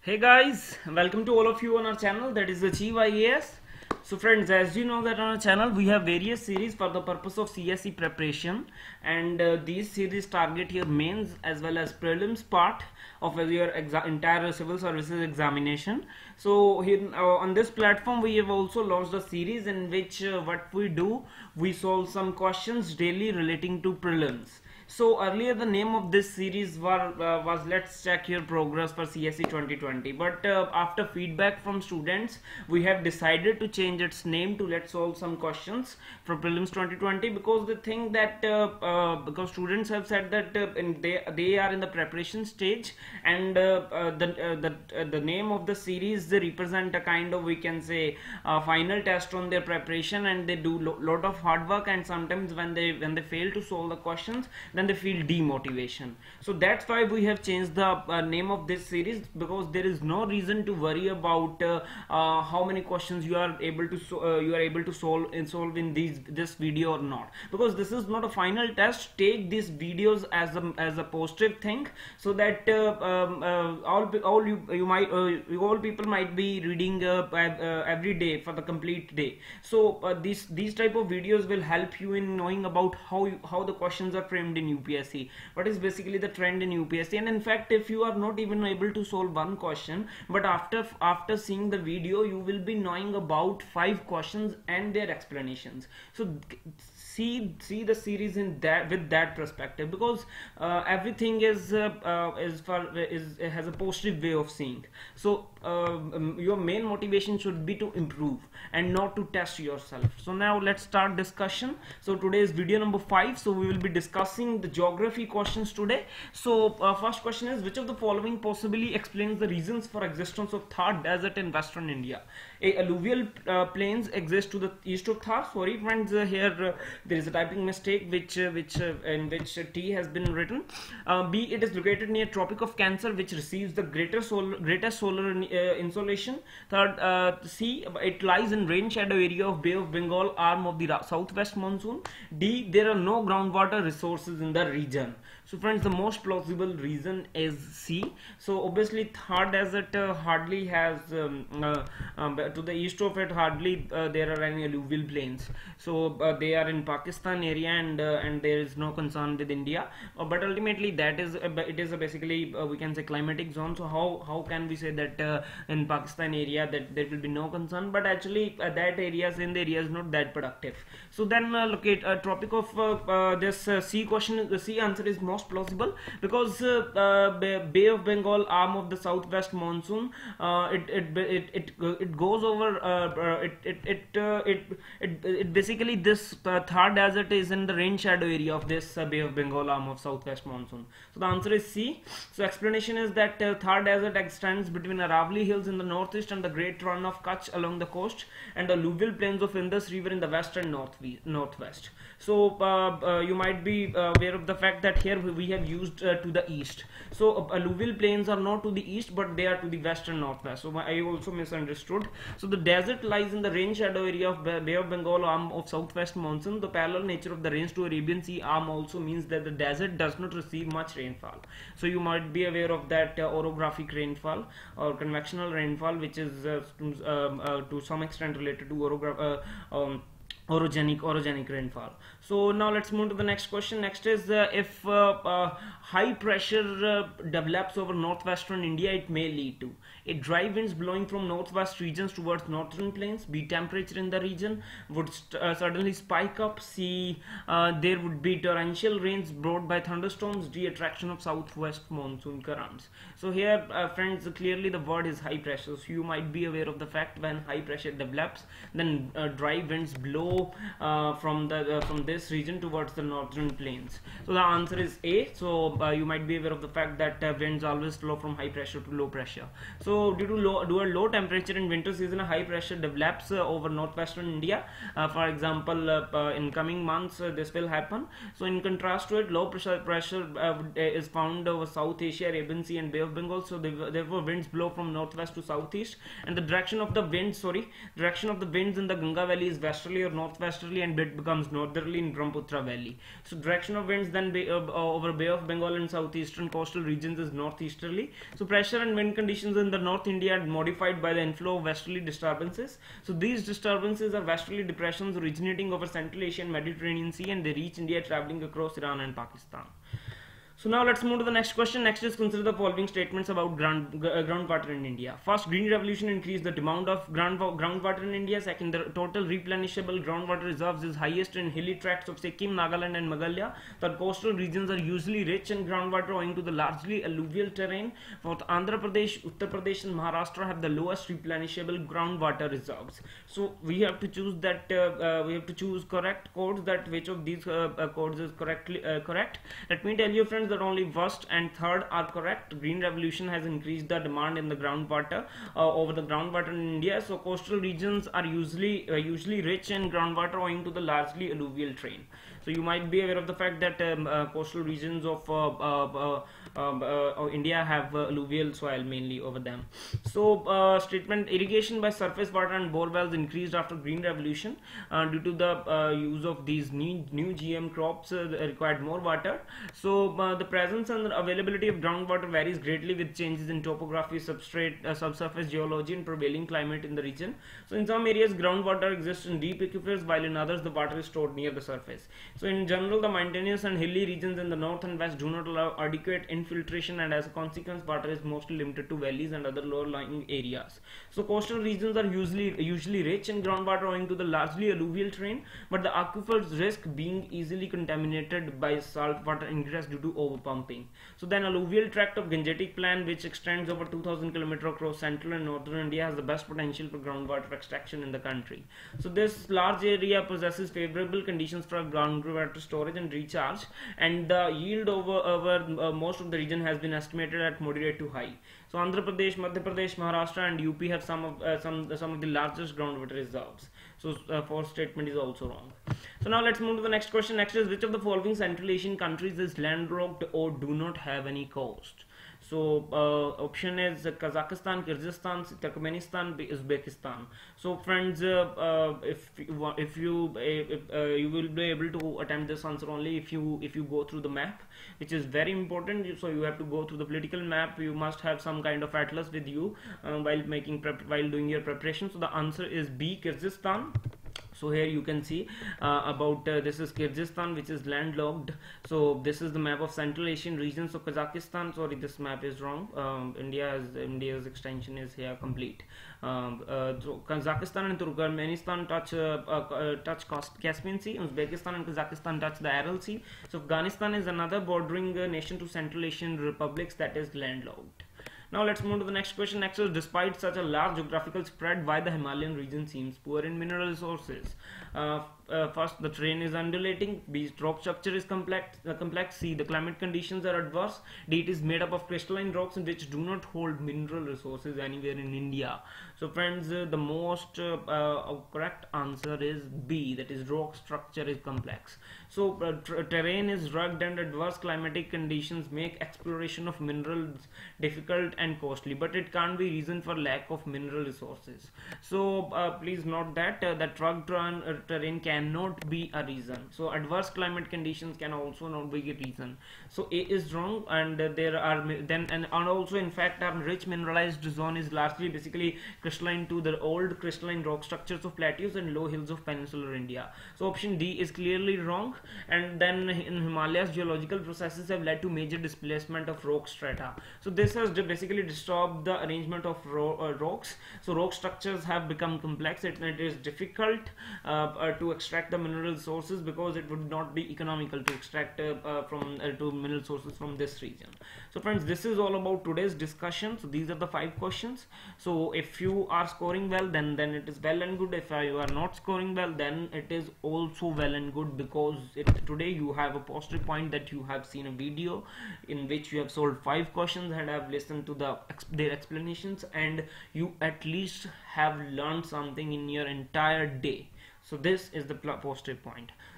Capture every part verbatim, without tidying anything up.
Hey guys, welcome to all of you on our channel, that is Achieve I A S. So friends, as you know that on our channel we have various series for the purpose of C S E preparation, and uh, these series target your mains as well as prelims part of your entire civil services examination. So here uh, on this platform we have also launched a series in which uh, what we do, we solve some questions daily relating to prelims. So earlier the name of this series were, uh, was Let's Check Your Progress for C S E twenty twenty, but uh, after feedback from students we have decided to change its name to Let's Solve Some Questions for Prelims twenty twenty, because they think that uh, uh, because students have said that uh, in they they are in the preparation stage, and uh, uh, the uh, the uh, the name of the series, they represent a kind of, we can say, uh, final test on their preparation, and they do lo lot of hard work, and sometimes when they when they fail to solve the questions, then they feel demotivation. So that's why we have changed the uh, name of this series, because there is no reason to worry about uh, uh, how many questions you are able to so, uh, you are able to solve in solve in these this video or not, because this is not a final test. Take these videos as a as a positive thing, so that uh, um, uh, all all you you might uh, all people might be reading uh, uh, every day for the complete day. So uh, these these type of videos will help you in knowing about how you, how the questions are framed in U P S C, what is basically the trend in U P S C. And in fact, if you are not even able to solve one question, but after after seeing the video you will be knowing about five questions and their explanations. So see see the series in that with that perspective, because uh, everything is uh, uh, is for is has a positive way of seeing. So uh, um, your main motivation should be to improve and not to test yourself. So now let's start discussion. So today is video number five. So we will be discussing the geography questions today. So uh, first question is, which of the following possibly explains the reasons for existence of Thar desert in western India? A, alluvial uh, plains exist to the east of Thar. Sorry friends, uh, here uh, there is a typing mistake which uh, which uh, in which uh, T has been written. uh, B, it is located near Tropic of Cancer, which receives the greater solar greatest solar uh, insolation. Third, uh, C, it lies in rain shadow area of Bay of Bengal, arm of the southwest monsoon. D, there are no groundwater resources in the region. So friends, the most plausible reason is C. So obviously Thar desert uh, hardly has um, uh, um, to the east of it hardly uh, there are any alluvial plains. So uh, they are in Pakistan area, and uh, and there is no concern with India. Uh, but ultimately that is uh, it is a basically uh, we can say climatic zone. So how how can we say that uh, in Pakistan area that there will be no concern? But actually uh, that areas in the area is not that productive. So then uh, look at uh, Tropic of uh, uh, this uh, C question. The C answer is most plausible, because uh, uh, Bay of Bengal, arm of the southwest monsoon, uh, it, it it it it goes over uh, uh, it it it, uh, it it it basically this uh, Thar desert is in the rain shadow area of this uh, Bay of Bengal, arm of southwest monsoon. So the answer is C. So explanation is that uh, Thar desert extends between Aravalli hills in the northeast and the Great Run of Kutch along the coast, and the alluvial plains of Indus River in the west and north northwest. So uh, uh, you might be uh, aware of the fact that here we have used uh, to the east. So uh, alluvial plains are not to the east, but they are to the west and northwest. So I also misunderstood. So the desert lies in the rain shadow area of Bay of Bengal, arm of southwest monsoon. The parallel nature of the range to Arabian Sea arm also means that the desert does not receive much rainfall. So you might be aware of that uh, orographic rainfall or convectional rainfall, which is uh, to, um, uh, to some extent related to orograph uh, um, orogenic orogenic rainfall. So now let's move to the next question. Next is uh, if uh, uh, high pressure uh, develops over northwestern India, it may lead to A, dry winds blowing from northwest regions towards northern plains. B, temperature in the region would uh, suddenly spike up. C, uh, there would be torrential rains brought by thunderstorms. D, attraction of southwest monsoon currents. So here uh, friends, clearly the word is high pressure. So you might be aware of the fact when high pressure develops, then uh, dry winds blow Uh, from the uh, from this region towards the northern plains. So the answer is A. So uh, you might be aware of the fact that uh, winds always flow from high pressure to low pressure. So due to low due to low temperature in winter season, a high pressure develops uh, over northwestern India. Uh, for example, uh, uh, in coming months uh, this will happen. So in contrast to it, low pressure pressure uh, is found over South Asia, Arabian Sea and Bay of Bengal. So therefore winds blow from northwest to southeast, and the direction of the winds sorry direction of the winds in the Ganga Valley is westerly or northwesterly and it becomes northerly in Brahmaputra Valley. So direction of winds then bay, uh, over Bay of Bengal and southeastern coastal regions is northeasterly. So pressure and wind conditions in the North India are modified by the inflow of westerly disturbances. So these disturbances are westerly depressions originating over Central Asia and Mediterranean Sea, and they reach India traveling across Iran and Pakistan. So now let's move to the next question. Next is consider the following statements about ground, uh, groundwater in India. First, green revolution increased the demand of ground, groundwater in India. Second, the total replenishable groundwater reserves is highest in hilly tracts of Sikkim, Nagaland and Meghalaya. Third, coastal regions are usually rich in groundwater owing to the largely alluvial terrain. Fourth, Andhra Pradesh, Uttar Pradesh and Maharashtra have the lowest replenishable groundwater reserves. So we have to choose that uh, uh, we have to choose correct codes, that which of these uh, uh, codes is correctly uh, correct. Let me tell you, friends, that only first and third are correct. Green revolution has increased the demand in the groundwater uh, over the groundwater in India. So coastal regions are usually uh, usually rich in groundwater owing to the largely alluvial terrain. So you might be aware of the fact that um, uh, coastal regions of uh, uh, uh, uh, India have uh, alluvial soil mainly over them. So uh, statement, irrigation by surface water and bore wells increased after green revolution uh, due to the uh, use of these new, new G M crops uh, required more water. So uh, the presence and availability of groundwater varies greatly with changes in topography, substrate, uh, subsurface geology and prevailing climate in the region. So in some areas groundwater exists in deep aquifers, while in others the water is stored near the surface. So in general, the mountainous and hilly regions in the north and west do not allow adequate infiltration, and as a consequence water is mostly limited to valleys and other lower lying areas. So coastal regions are usually usually rich in groundwater owing to the largely alluvial terrain, but the aquifers risk being easily contaminated by saltwater ingress due to overpumping. So then alluvial tract of Gangetic Plain, which extends over two thousand kilometers across central and northern India, has the best potential for groundwater extraction in the country. So this large area possesses favorable conditions for groundwater storage and recharge, and the yield over, over uh, most of the region has been estimated at moderate to high. So Andhra Pradesh, Madhya Pradesh, Maharashtra and U P have some of uh, some some of the largest groundwater reserves. So uh, fourth statement is also wrong. So now let's move to the next question. Next is, which of the following Central Asian countries is landlocked or do not have any coast? So uh, option is Kazakhstan, Kyrgyzstan, Turkmenistan, Uzbekistan. So friends, uh, uh, if you, if you if, uh, you will be able to attempt this answer only if you if you go through the map, which is very important. So you have to go through the political map. You must have some kind of atlas with you uh, while making prep while doing your preparation. So the answer is B, Kyrgyzstan. So here you can see uh, about uh, this is Kyrgyzstan, which is landlocked. So this is the map of Central Asian region. So Kazakhstan, sorry, this map is wrong. Um, India's India's extension is here complete. Um, uh, so Kazakhstan and Turkmenistan touch uh, uh, touch Caspian Sea. Uzbekistan and Kazakhstan touch the Aral Sea. So Afghanistan is another bordering uh, nation to Central Asian republics that is landlocked. Now let's move to the next question. Next is, despite such a large geographical spread, why the Himalayan region seems poor in mineral resources? Uh, uh, first, the terrain is undulating. B, rock structure is complex. Uh, complex. C, the climate conditions are adverse. D, it is made up of crystalline rocks which do not hold mineral resources anywhere in India. So friends, uh, the most uh, uh, correct answer is B, that is rock structure is complex. So uh, terrain is rugged and adverse climatic conditions make exploration of minerals difficult and costly, but it can't be reason for lack of mineral resources. So uh, please note that uh, that rugged terrain, uh, terrain cannot be a reason. So adverse climate conditions can also not be a reason. So A is wrong, and uh, there are then and, and also in fact our rich mineralized zone is largely basically crystalline to the old crystalline rock structures of plateaus and low hills of peninsular India. So option D is clearly wrong, and then in Himalayas geological processes have led to major displacement of rock strata. So this has basically disturbed the arrangement of ro uh, rocks. So rock structures have become complex. It, it is difficult uh, uh, to extract the mineral sources because it would not be economical to extract uh, uh, from uh, to mineral sources from this region. So friends, this is all about today's discussion. So these are the five questions. So if you are scoring well, then then it is well and good. If uh, you are not scoring well, then it is also well and good, because it, today you have a positive point that you have seen a video in which you have solved five questions and have listened to the their explanations, and you at least have learned something in your entire day. So this is the positive point.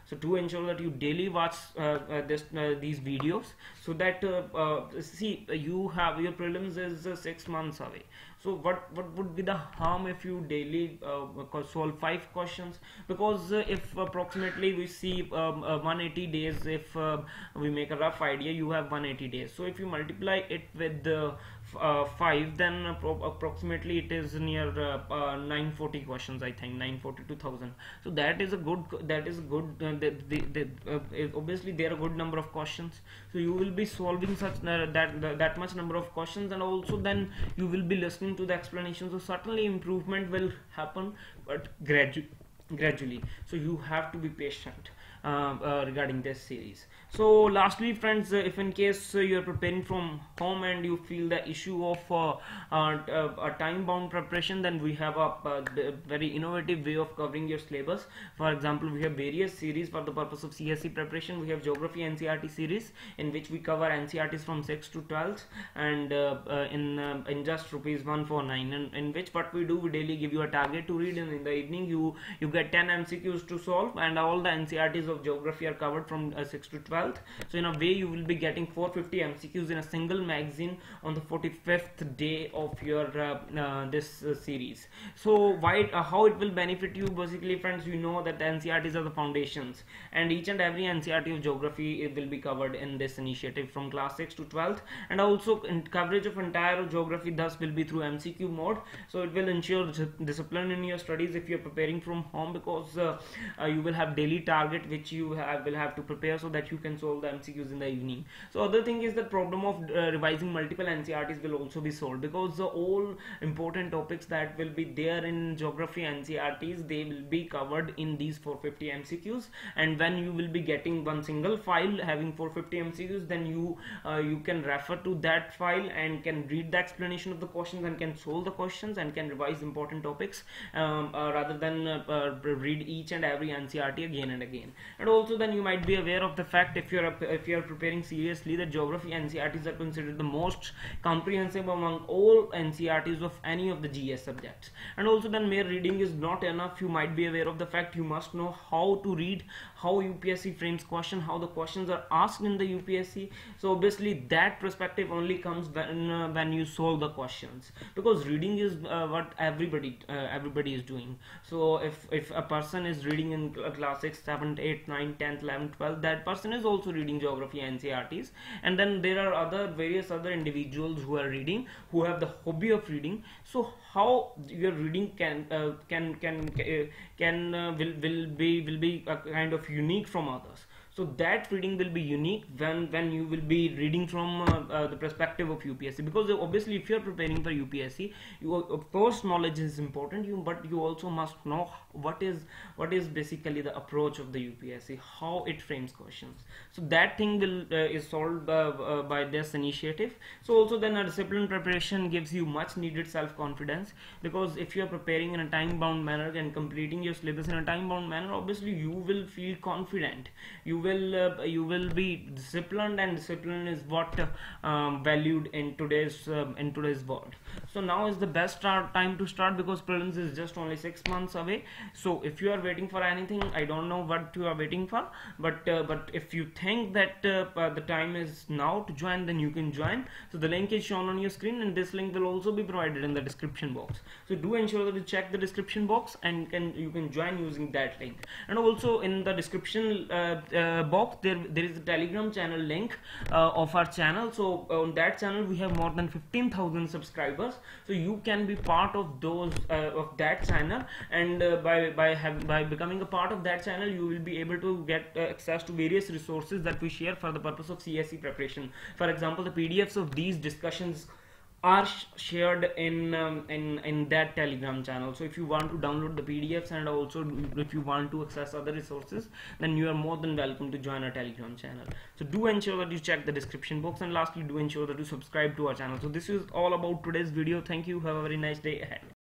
So to ensure that you daily watch uh, uh, this uh, these videos, so that uh, uh, see, you have your prelims is uh, six months away. So what what would be the harm if you daily uh, solve five questions? Because uh, if approximately we see um, uh, one hundred eighty days, if uh, we make a rough idea, you have one hundred eighty days. So if you multiply it with uh, uh, five, then appro approximately it is near uh, uh, nine hundred forty questions, I think nine hundred forty to one thousand. So that is a good, that is good, uh, the, the, the, uh, obviously there are a good number of questions, so you will be solving such uh, that uh, that much number of questions, and also then you will be listening to the explanation. So certainly improvement will happen, but gradually gradually so you have to be patient uh, uh, regarding this series. So lastly friends, uh, if in case uh, you are preparing from home and you feel the issue of uh, uh, uh, a time bound preparation, then we have a, a very innovative way of covering your syllabus. For example, we have various series for the purpose of C S E preparation. We have geography N C R T series, in which we cover N C R Ts from sixth to twelfth, and uh, uh, in uh, in just rupees one forty-nine, and in which what we do, we daily give you a target to read, and in the evening you you get ten M C Qs to solve, and all the N C R Ts of geography are covered from uh, sixth to twelfth. So in a way you will be getting four hundred fifty M C Qs in a single magazine on the forty-fifth day of your uh, uh, this uh, series. So why uh, how it will benefit you? Basically friends, you know that the N C R Ts are the foundations, and each and every N C R T of geography, it will be covered in this initiative from class six to twelfth, and also in coverage of entire geography thus will be through M C Q mode. So it will ensure discipline in your studies if you are preparing from home, because uh, uh, you will have daily target which you have, will have to prepare, so that you can solve the M C Qs in the evening. So other thing is the problem of uh, revising multiple N C R Ts will also be solved, because uh, all important topics that will be there in geography N C R Ts, they will be covered in these four hundred fifty M C Qs, and when you will be getting one single file having four hundred fifty M C Qs, then you uh, you can refer to that file and can read the explanation of the questions and can solve the questions and can revise important topics, um, uh, rather than uh, uh, read each and every N C R T again and again. And also then you might be aware of the fact, if you're if you're preparing seriously, that geography N C R Ts are considered the most comprehensive among all N C R Ts of any of the G S subjects. And also then mere reading is not enough. You might be aware of the fact you must know how to read, how U P S C frames question, how the questions are asked in the U P S C. So obviously that perspective only comes when uh, when you solve the questions, because reading is uh, what everybody uh, everybody is doing. So if if a person is reading in class six, seven, eight, nine, tenth, eleven, twelve, that person is also reading geography N C R Ts. And then there are other various other individuals who are reading, who have the hobby of reading. So how your reading can uh, can can uh, can uh, will will be will be a kind of unique from others. So that reading will be unique when when you will be reading from uh, uh, the perspective of U P S C, because obviously if you are preparing for U P S C, you, of course knowledge is important, you but you also must know what is what is basically the approach of the U P S C, how it frames questions. So that thing will uh, is solved uh, uh, by this initiative. So also then a disciplined preparation gives you much needed self-confidence, because if you are preparing in a time bound manner and completing your syllabus in a time bound manner, obviously you will feel confident, you will uh, you will be disciplined, and discipline is what uh, um, valued in today's uh, in today's world. So now is the best start, time to start, because prelims is just only six months away. So if you are waiting for anything, I don't know what you are waiting for, but uh, but if you think that uh, uh, the time is now to join, then you can join. So the link is shown on your screen, and this link will also be provided in the description box. So do ensure that you check the description box, and can you can join using that link. And also in the description uh, uh, box there there is a Telegram channel link uh, of our channel. So on that channel we have more than fifteen thousand subscribers, so you can be part of those uh, of that channel, and uh, by by have, by becoming a part of that channel, you will be able to get uh, access to various resources that we share for the purpose of C S E preparation. For example, the P D Fs of these discussions are sh shared in um, in in that Telegram channel. So if you want to download the P D Fs, and also if you want to access other resources, then you are more than welcome to join our Telegram channel. So do ensure that you check the description box, and lastly do ensure that you subscribe to our channel. So this is all about today's video. Thank you. Have a very nice day ahead.